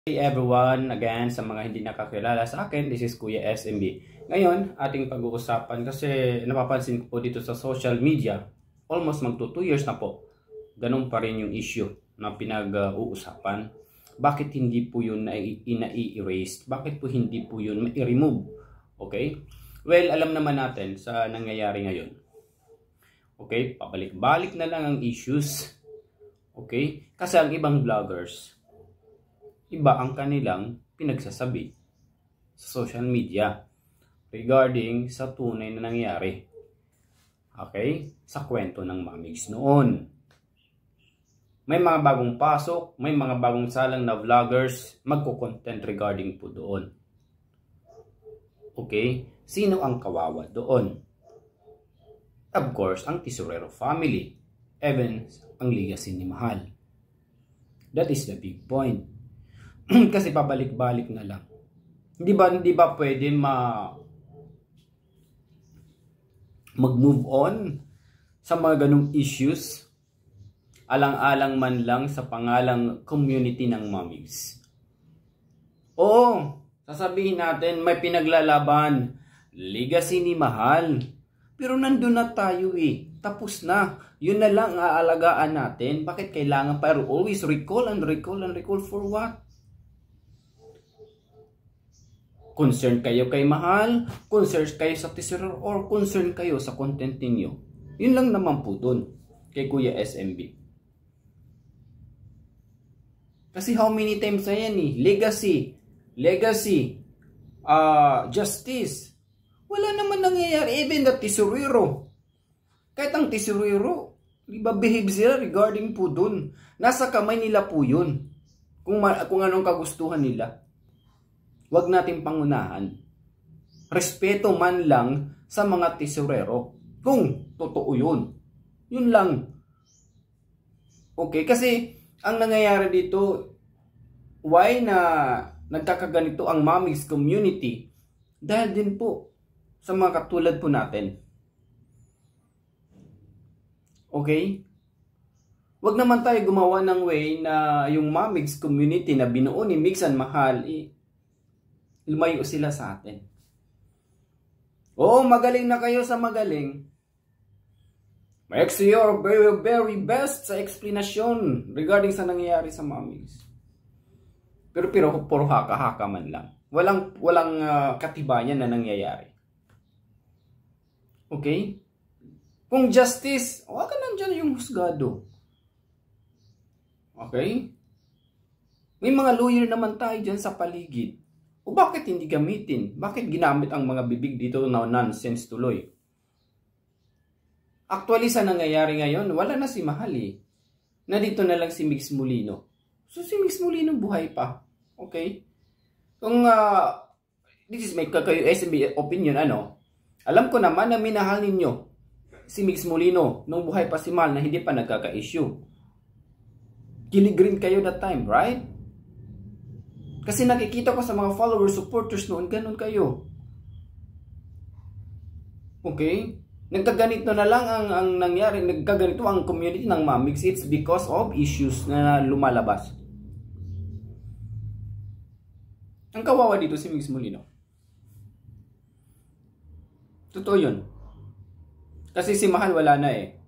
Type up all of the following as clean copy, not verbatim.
Hey everyone, again sa mga hindi nakakilala sa akin, this is Kuya SMB. Ngayon, ating pag-uusapan kasi napapansin ko po dito sa social media, almost magto 2 years na po, ganun pa rin yung issue na pinag-uusapan. Bakit hindi po yun na-erase? Bakit po hindi po yun ma-remove? Okay? Well, alam naman natin sa nangyayari ngayon. Okay? Pabalik-balik na lang ang issues. Okay? Kasi ang ibang vloggers, iba ang kanilang pinagsasabi sa social media regarding sa tunay na nangyari. Okay? Sa kwento ng mamigs noon. May mga bagong pasok, may mga bagong salang na vloggers magko-content regarding po doon. Okay? Sino ang kawawa doon? Of course, ang Tesorero family. Even ang legacy ni Mahal. That is the big point. Kasi pabalik-balik na lang. Hindi ba pwede mag-move on sa mga ganung issues? Alang-alang man lang sa pangalang community ng mamigs. Oo, sasabihin natin may pinaglalaban, legacy ni Mahal. Pero nandun na tayo eh. Tapos na. Yun na lang aalagaan natin. Bakit kailangan pa always recall and recall and recall for what? Concerned kayo kay Mahal, concerned kayo sa Tesorero, or concerned kayo sa content ninyo. Yun lang naman po dun kay Kuya SMB. Kasi how many times na yan eh? Legacy, justice. Wala naman nangyayari. Even the Tesorero. Kahit ang Tesorero, iba behave sila regarding po dun. Nasa kamay nila po yun. Kung anong kagustuhan nila. Huwag natin pangunahan. Respeto man lang sa mga Tesorero. Kung totoo yun. Yun lang. Okay, kasi ang nangyayari dito, why na nagkakaganito ang mamigs community? Dahil din po sa mga katulad po natin. Okay? Huwag naman tayo gumawa ng way na yung mamigs community na binuo ni Migs and Mahal, lumayo sila sa atin. Oo, magaling na kayo sa magaling. Make your very best sa explanation regarding sa nangyayari sa mamigs. Pero puro haka-haka man lang. Walang katibayan na nangyayari. Okay? Kung justice, wag ka nandyan yung husgado. Okay? May mga lawyer naman tayo dyan sa paligid. O bakit hindi gamitin? Bakit ginamit ang mga bibig dito na nonsense tuloy? Actually, sa nangyayari ngayon, wala na si Mahal eh. Nandito na lang si Migs Molino. So si Migs Molino buhay pa. Okay? Kung this is my kayo SMB opinion, alam ko naman na minahal ninyo si Migs Molino nung buhay pa si Mahal na hindi pa nagkaka-issue. Kilig rin kayo that time, right? Kasi nakikita ko sa mga followers, supporters noon, ganun kayo. Okay? Nagkaganito na lang ang nangyari, nagkaganito ang community ng mamigs. It's because of issues na lumalabas. Ang kawawa dito si Migs Molino. Totoo yun. Kasi si Mahal wala na eh.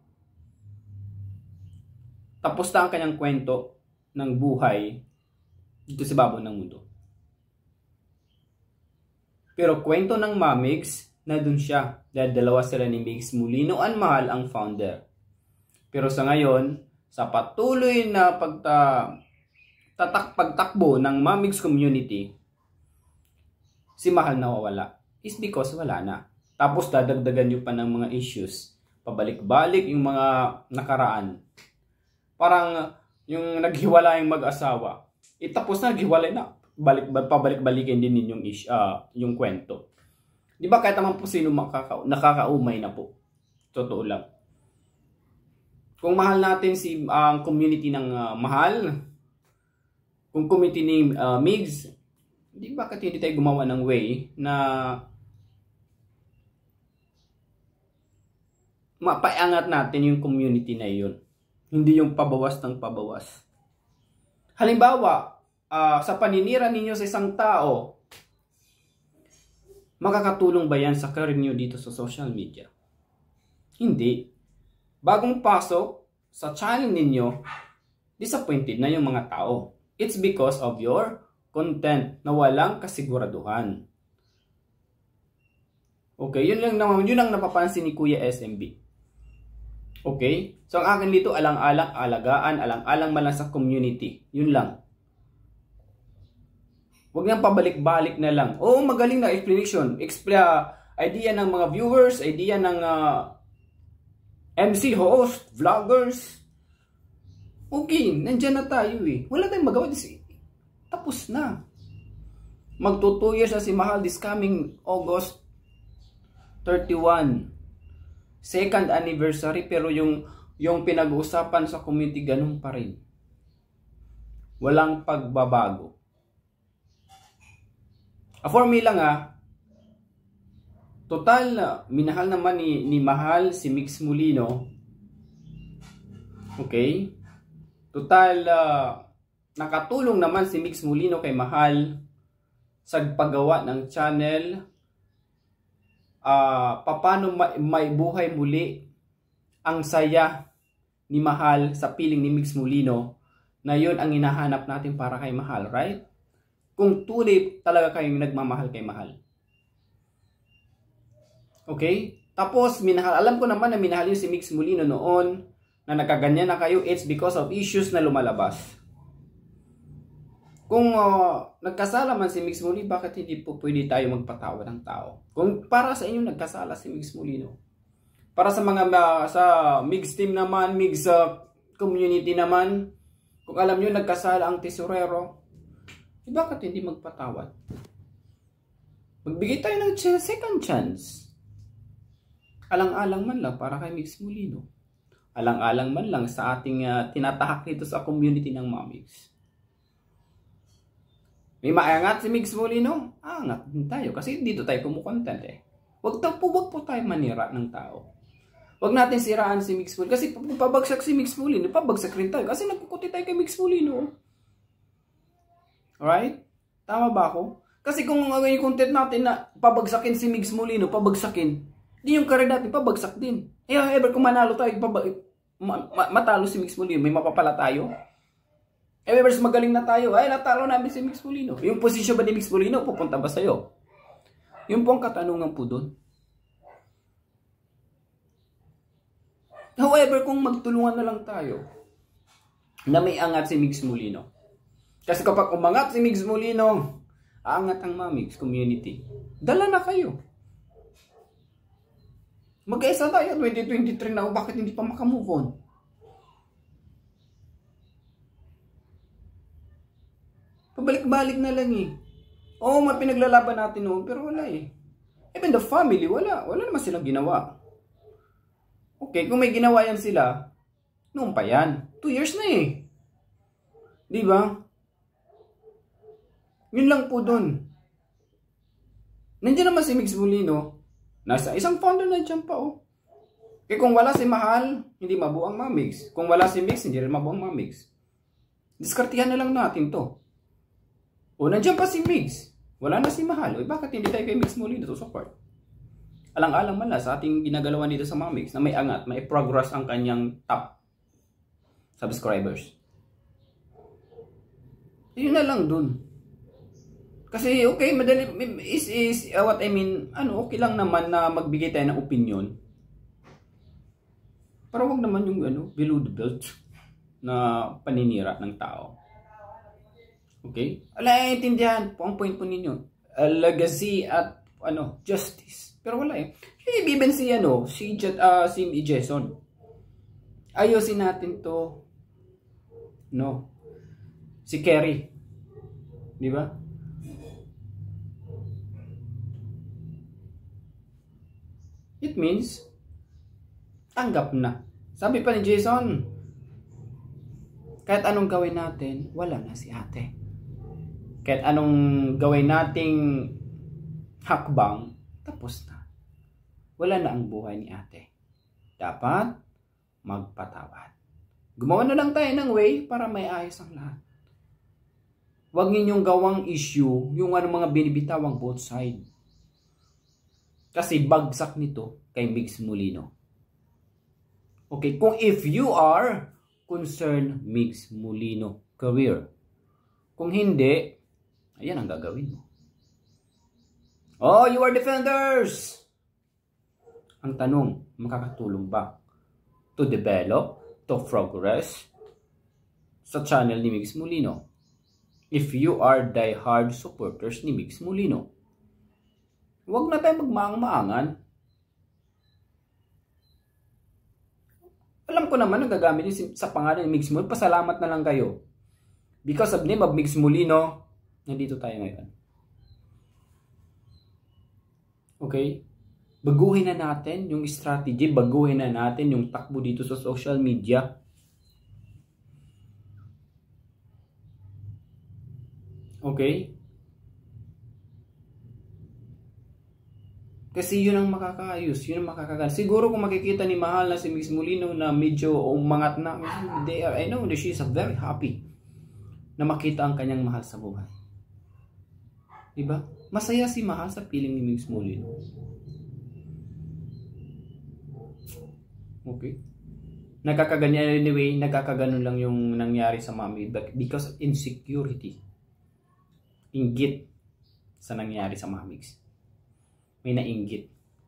Tapos na ang kanyang kwento ng buhay dito sa babaw ng mundo. Pero kwento ng mamigs, na dun siya. Dahil dalawa sila ni Migs Molino and Mahal ang founder. Pero sa ngayon, sa patuloy na pagtakbo ng mamigs community, si Mahal nawawala. Is because wala na. Tapos dadagdagan nyo pa ng mga issues. Pabalik-balik yung mga nakaraan. Parang yung naghiwalay yung mag-asawa. Tapos na, naghiwalay na. Pabalik-balikin din ninyong yung kwento. Di ba kahit naman po sino nakakaumay na po. Totoo lang. Kung mahal natin ang community ng Mahal, kung community ni Migs, di ba bakit hindi tayo gumawa ng way na mapaiangat natin yung community na yun. Hindi yung pabawas ng pabawas. Halimbawa, sa paninira ninyo sa isang tao, makakatulong ba yan sa career niyo dito sa social media? Hindi. Bagong pasok sa channel ninyo, disappointed na yung mga tao. It's because of your content na walang kasiguraduhan. Okay, yun ang napapansin ni Kuya SMB. Okay? So ang akin dito, alang-alang, alagaan, alang-alang man lang sa community. Yun lang. Huwag nang pabalik-balik na lang. Oo, magaling na explanation. Idea ng mga viewers, idea ng MC host, vloggers. Okay, nandyan na tayo eh. Wala tayong magawa. Tapos na. Magto 2 years na si Mahal this coming August 31. Second anniversary, pero yung pinag-uusapan sa community ganun pa rin. Walang pagbabago. For me lang total minahal naman ni Mahal si Mix Molino. Okay? Total nakatulong naman si Mix Molino kay Mahal sa paggawa ng channel. Paano may buhay muli ang saya ni Mahal sa piling ni Mix Molino, na yun ang hinahanap natin para kay Mahal, right? Kung tunay talaga kayong nagmamahal kay Mahal. Okay? Tapos, alam ko naman na minahal yun si Mix Molino noon, na nakaganyan na kayo, it's because of issues na lumalabas. Kung nagkasala man si Mix Molino, bakit hindi po pwede tayo magpatawa ng tao? Kung para sa inyo nagkasala si Mix Molino, para sa mga sa Mix team naman, Mix community naman, kung alam nyo nagkasala ang tesorero, bakit hindi magpatawad? Magbigay tayo ng second chance. Alang-alang man lang para kay Mix Molino. Alang-alang man lang sa ating tinatahak dito sa community ng mga Mix. May maangat si Mix Molino? Angat din tayo kasi dito tayo kumukontent eh. Huwag po tayo manira ng tao. Huwag natin siraan si Mix Molino kasi kung pabagsak si Mix Molino, pabagsak rin tayo kasi nagkukuti tayo kay Mix Molino. Alright? Tama ba ako? Kasi kung yung content natin na pabagsakin si Mix Molino, pabagsakin, di yung career natin pabagsak din. Eh, ever kung manalo tayo, matalo si Mix Molino, may mapapala tayo. Eh, ever magaling na tayo, ay natalo namin si Mix Molino. Yung posisyon ba ni Mix Molino, pupunta ba sa'yo? Yung po ang katanungan po doon. However, kung magtulungan na lang tayo, na may angat si Mix Molino. Kasi kapag umangat si Mix Molino, aangat ang Mamix community. Dala na kayo. Mag-isa tayo, 2023 na, bakit hindi pa makamove on? Pabalik-balik na lang eh. Oo, pinaglalaban natin noon, pero wala eh. Even the family, wala naman silang ginawa. Okay, kung may ginawa yan sila, noon pa yan. 2 years na eh. Di ba? Yun lang po dun. Nandiyan naman si Mix Molino. Nasa isang founder na dyan pa oh. Kaya kung wala si Mahal, hindi mabuo ang Mamix. Kung wala si Mix, hindi rin mabuo ang Mamix. Diskartihan na lang natin to. O nandiyan pa si Mix. Wala na si Mahal. O bakit hindi tayo kay Mix Molino to support? Alang-alang man lang sa ating ginagalawan dito sa Mamix na may angat, may progress ang kanyang top subscribers. Yun na lang dun. Kasi okay, madali is what I mean, okay lang naman na magbigay tayo ng opinion. Pero wag naman yung below the belt na paninira ng tao. Okay? Intindihan po ang point po ninyo. Legacy at justice. Pero wala eh. Even si Jason. Ayusin natin to. No. Si Kerry. Di ba? It means, tanggap na. Sabi pa ni Jason, kahit anong gawin natin, wala na si ate. Kahit anong gawin nating hakbang, tapos na. Wala na ang buhay ni ate. Dapat magpatawad. Gumawa na lang tayo ng way para may ayos ang lahat. Huwag ninyong gawang issue yung mga binibitawang both side. Kasi bagsak nito kay Migs Molino. Okay, kung if you are concerned Migs Molino career. Kung hindi, ayan ang gagawin mo. Oh, you are defenders! Ang tanong, makakatulong ba to develop, to progress sa channel ni Migs Molino? If you are die-hard supporters ni Migs Molino, huwag na tayo magmaang-maangan. Alam ko naman ang gagamit niyo sa pangalan ni Migs Molino. Pasalamat na lang kayo. Because of name of Migs Molino, nandito tayo ngayon. Okay? Baguhin na natin yung strategy, baguhin na natin yung takbo dito sa social media. Okay? Kasi yun ang makakaayos, yun ang makakagan. Siguro kung makikita ni Mahal na si Migs Molino na medyo umangat na, I know that she's very happy na makita ang kanyang mahal sa buhay. Diba? Masaya si Mahal sa piling ni Migs Molino. Okay? Nagkakaganyan anyway, nagkakaganon lang yung nangyari sa mami because of insecurity. Inggit sa nangyari sa Mamigs. May nainggit.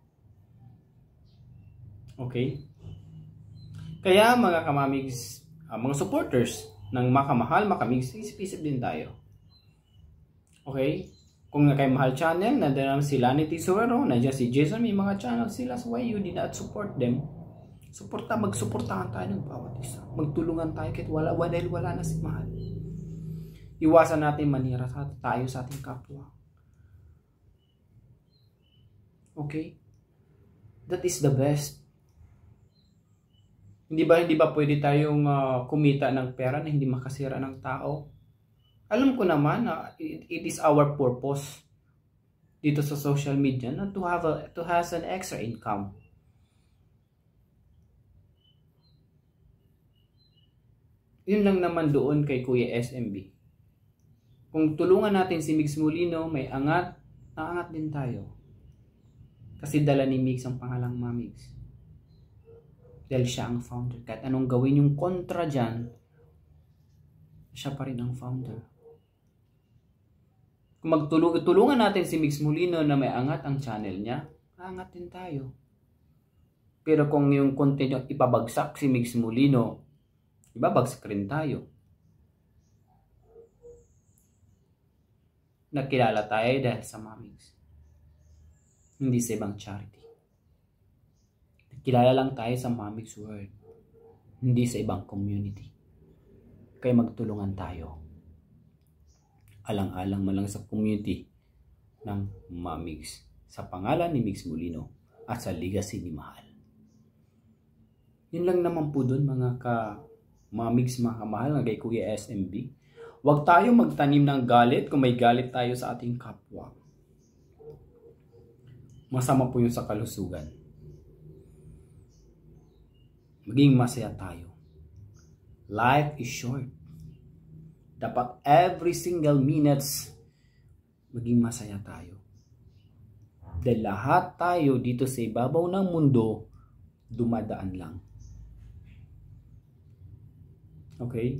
Okay? Kaya mga kamamigs, mga supporters ng makamahal, makamigs, isip-isip din tayo. Okay? Kung kayo mahal channel, nandiyan si Lani Tisorero, nandiyan si Jason, may mga channel sila. So why you did not support them? Magsuportahan tayo ng bawat isa. Magtulungan tayo kahit dahil wala na si Mahal. Iwasan natin manira tayo sa ating kapwa. Okay? That is the best. Hindi ba pwede tayong kumita ng pera na hindi makasira ng tao? Alam ko naman na it is our purpose dito sa social media na to have an extra income. Yun lang naman doon kay Kuya SMB. Kung tulungan natin si Migs Molino, may angat, aangat din tayo. Kasi dala ni Migs ang pangalang Mamigs. Dahil siya ang founder. Kahit anong gawin yung kontra dyan, siya pa rin ang founder. Kung magtulungan natin si Migs Molino na may angat ang channel niya, aangat din tayo. Pero kung yung content yung ipabagsak si Migs Molino, ibabagsak rin tayo. Nakilala tayo dahil sa Mamigs. Hindi sa ibang charity. Nakilala lang tayo sa Mamigs World. Hindi sa ibang community. Kaya magtulungan tayo. Alang-alang man lang sa community ng Mamigs. Sa pangalan ni Migs Molino at sa legacy ni Mahal. Yun lang naman po dun mga Mamigs, mga kamahal na kay Kuya SMB. Huwag tayo magtanim ng galit kung may galit tayo sa ating kapwa. Masama po yun sa kalusugan. Maging masaya tayo. Life is short. Dapat every single minutes maging masaya tayo. Dahil lahat tayo dito sa ibabaw ng mundo dumadaan lang. Okay?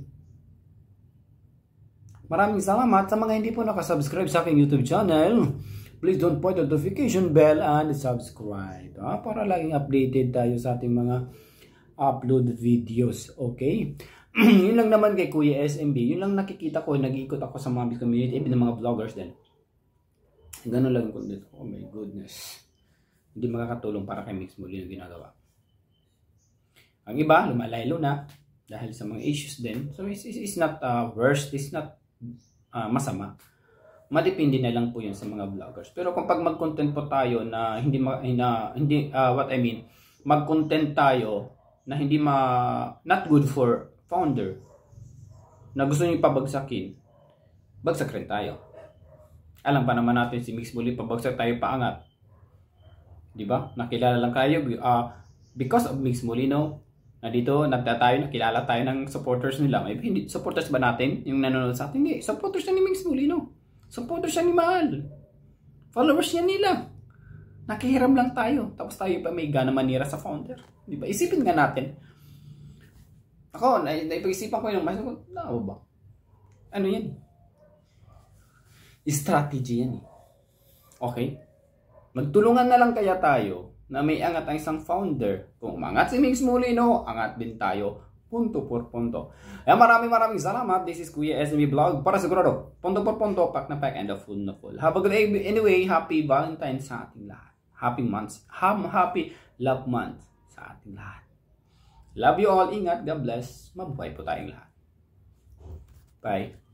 Maraming salamat sa mga hindi po nakasubscribe sa aking YouTube channel. Please don't put the notification bell and subscribe. Para laging updated tayo sa ating mga upload videos. Okay? Yun lang naman kay Kuya SMB. Yun lang nakikita ko. Nag-iikot ako sa mga community, even ng mga vloggers din. Ganun lang yung content. Oh my goodness. Hindi makakatulong para kay Migs Molino yung ginagawa. Ang iba, lumalaylo na. Dahil sa mga issues din. So it's not worst. It's not masama. Madepende na lang po yun sa mga vloggers. Pero kung pag mag-content po tayo na mag-content tayo na hindi not good for founder, na gusto niyo pabagsakin, bagsak rin tayo. Alam pa naman natin si Migs Molino, pabagsak tayo paangat. Di ba? Nakilala lang kayo because of Migs Molino, Na dito, nakilala tayo ng supporters nila. Maybe hindi, supporters ba natin yung nanonood sa atin? Hindi, supporters na ni Mings Molino. Supporters siya ni Mahal. Followers niya nila. Nakihiram lang tayo. Tapos tayo pa may gana manira sa founder. Di ba? Isipin nga natin. Ako, naipag-isipan ko yung mas ko, ba? Ano yan? Strategy yan eh. Okay? Magtulungan na lang kaya tayo na may angat ang isang founder. Kung umangat si Mings Molino, angat din tayo. Punto por punto. Kaya maraming salamat. This is Kuya SMB Vlog. Para sigurado, punto por punto, pack na pack and the full na full. Have a good day. Anyway, happy Valentine's sa ating lahat. Happy months. Happy love month sa ating lahat. Love you all. Ingat. God bless. Mabuhay po tayong lahat. Bye.